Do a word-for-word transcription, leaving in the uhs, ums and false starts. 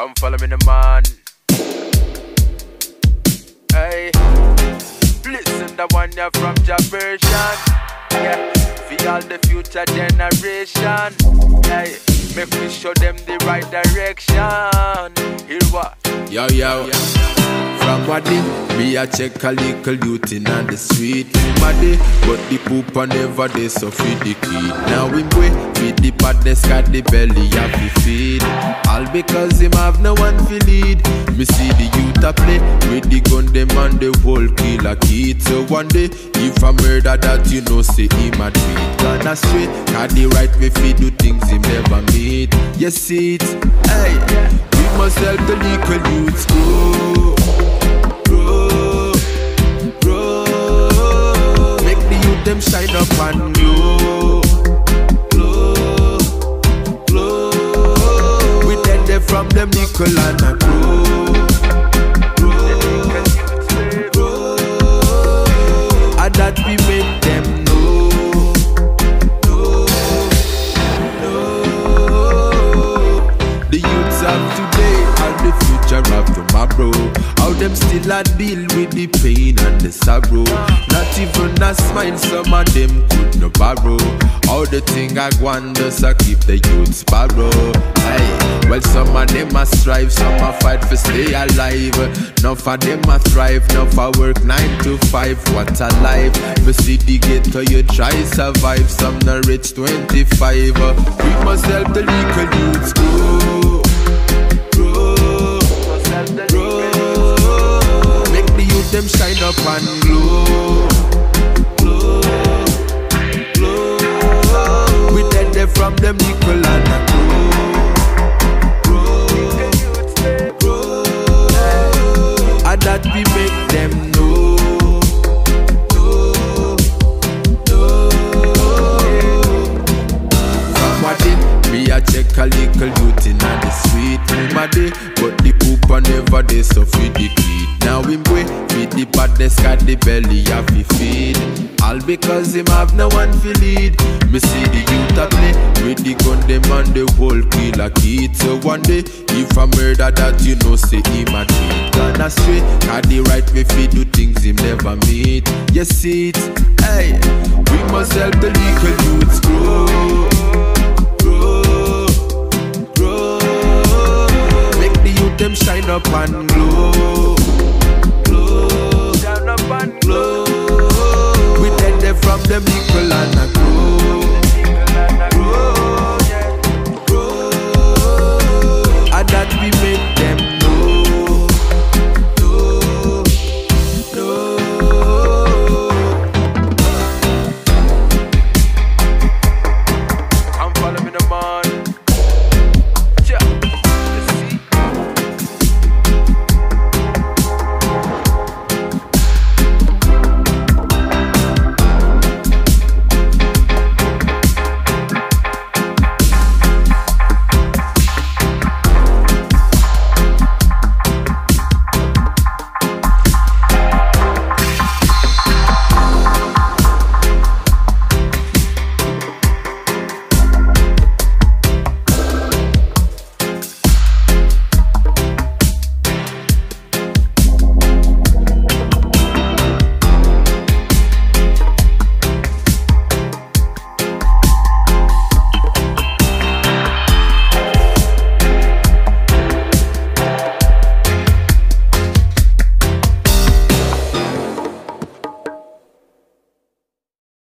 Come follow me, the man. Hey, listen, the one you're from Javersion. Yeah, for all the future generation. Hey, make me show them the right direction. Hear what? Yo, yo, from what day, me a check a little youth in on the street. My day, but the pooper never they so feed the kid. Now we boy, feed the badness, got the belly have to feed. All because him have no one to lead. Me see the youth a play, with the gun them and the whole killer kid. So one day, if I murder that, you know say him a treat. Gone astray, got the right way feed do things him never meet. You see it, hey, we must help the little youths grow. Them shine up and glow, glow, glow. We dead there from them nickel and a grow, grow, grow. And that we make them know, know, know. The youths of today and the future of tomorrow. How them still a deal with the pain and the sorrow. Not even a smile, some of them could no borrow. How the thing I wonder, so keep the youths borrow. Hey, well some of them a strive, some a fight for stay alive. None of them a thrive, none for work nine to five. What a life! Me see the ghetto, you try survive. Some not rich twenty-five. We must help the little youths grow, grow, grow. Make the youth them shine up and glow, glow, glow. We dead there from them nickel and a grow, grow, grow. And that we make them know, know, know. From what it, me a check a little youth in the street. My day, but the pooper never they so feed the kid. Now him boy, feed the badness, got the belly have to feed. All because him have no one to lead. Me see the youth a play, with the gun them and the whole killer kid. So one day, if I murder that, you know say him a treat. Gone astray, got the right way feed do things him never meet. You see it, hey, we must help the little youths grow.